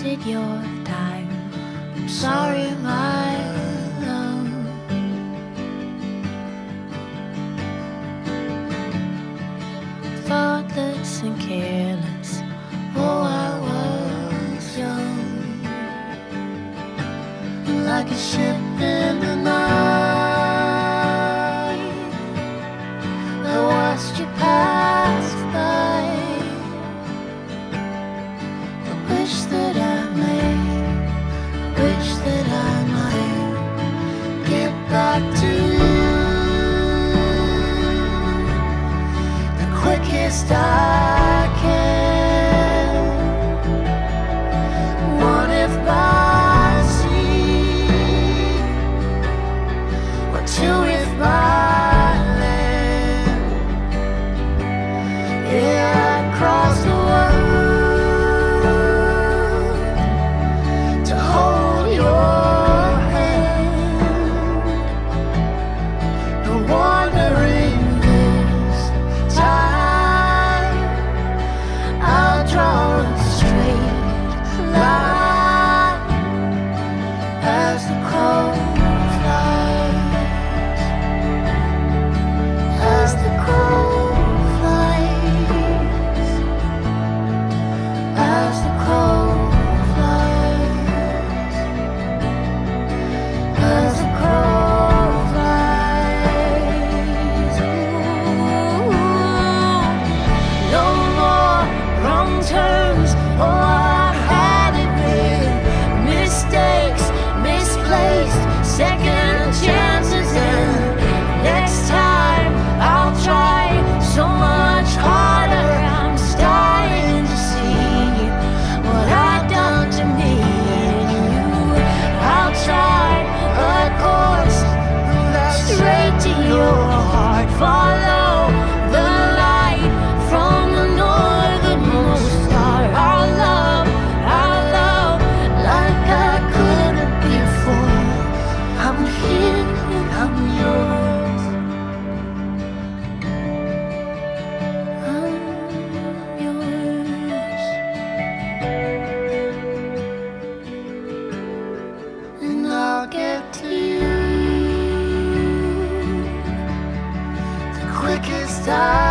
wasted your time. I'm sorry, my love. Thoughtless and careless, oh, I was young, like a ship in the night. I watched you pass by. I wish that I might get back to you the quickest I can. One if by sea, or two if by land. Yeah, I'd cross the world to hold your hand. No wandering this time, I'll draw a straight line as the crow flies, as the crow flies, as the crow flies, as the crow flies. Ooh, no more wrong turns. Oh, I had it with mistakes, misplaced second chances, and next time I'll try so much harder. I'm starting to see what I've done to me and you. I'll try a course straight to your heart. Follow the light from the northernmost star. Our love like I couldn't before. I'm here and I'm yours. I'm yours. And I'll get to you the quickest I